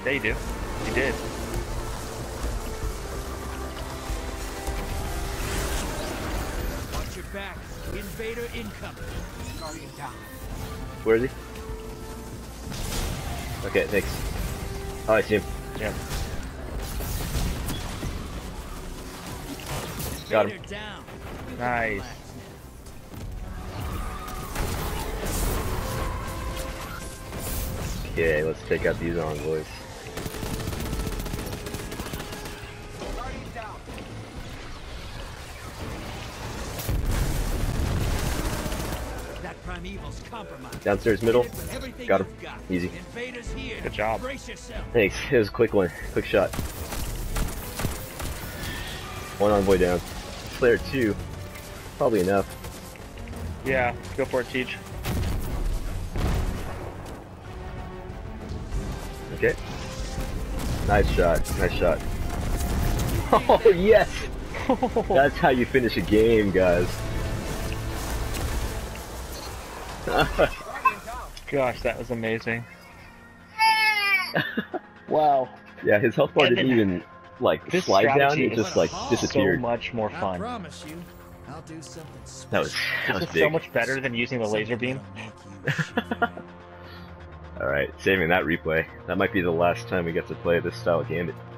Yeah, you do. You did. Watch your back. Invader incoming. Guardian down. Where is he? Okay, thanks. Oh, I see him. Yeah. Got him. Invader down. Nice. Okay, let's take out these envoys. Guardian down. That Primeval's compromised. Downstairs middle. Hit it with everything Got him. you've got. Easy. Invaders here. Good job. Brace yourself. Thanks. It was a quick one. Quick shot. One envoy down. Slayer 2. Probably enough. Yeah, go for it, Teach. Okay. Nice shot. Nice shot. Oh, yes! That's how you finish a game, guys. Gosh, that was amazing. Wow. Yeah, his health bar And didn't then- even, like, This slide down. strategy It is just, like, So disappeared. much more I fun. promise you, I'll do something special. That was This is big. so much better than using the laser beam. Alright, saving that replay. That might be the last time we get to play this style of gambit.